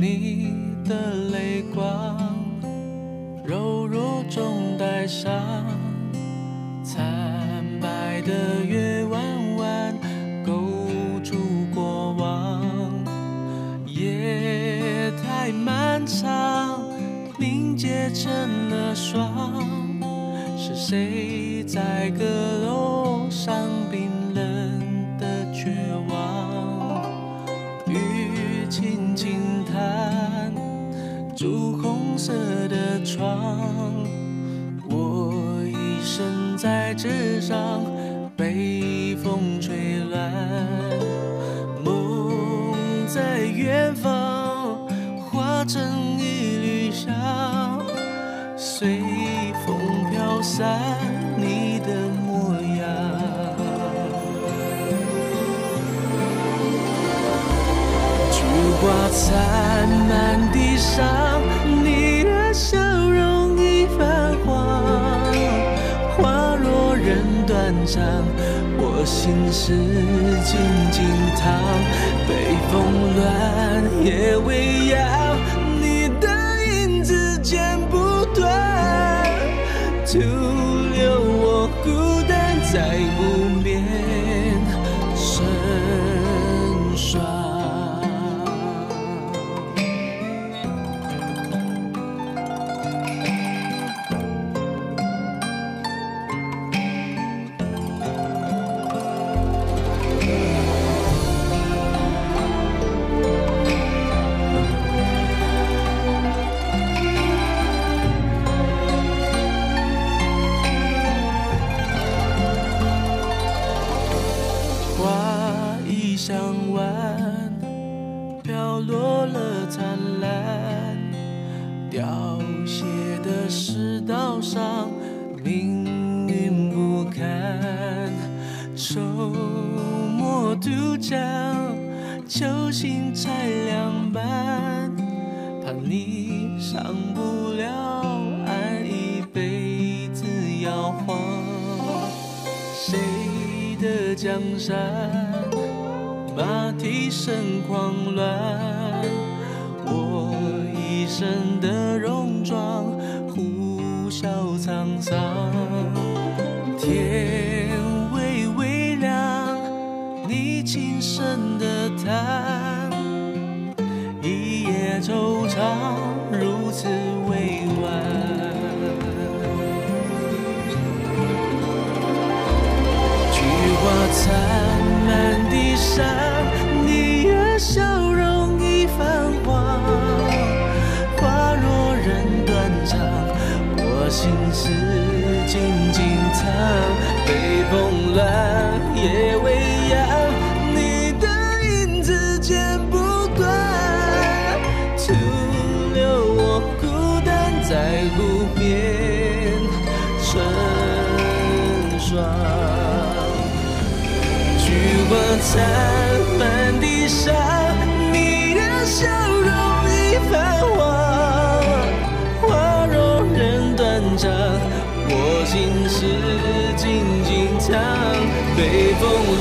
你的泪光，柔弱中带伤，惨白的月弯弯勾住过往，夜太漫长，凝结成了霜。是谁在阁楼上冰冷的绝望？雨轻轻弹，朱红色的窗，我一身在纸上，被风吹乱。梦在远方，化成一缕香，随风飘散你的模样。菊花残满地上，你的笑容已泛黄。花若人断肠，我心事静静躺。北风乱，夜未央，你的影子剪不断，徒留我孤单在无眠深霜。向晚飘落了灿烂，凋谢的世道上命运不堪。愁墨渡江，球心拆两半，怕你上不了岸，一辈子摇晃。谁的江山？马蹄声狂乱，我一身的戎装，呼啸沧桑。天微微亮，你轻声的叹，一夜惆怅，如此委婉。菊花残满地上，你的笑容已泛黄。花若人断肠，我心事静静藏。北风乱，夜未央，你的影子剪不断，徒留我孤单在路边成双。菊花残满地上，你的笑容已泛黄。花若人断肠，我心事静静藏。北风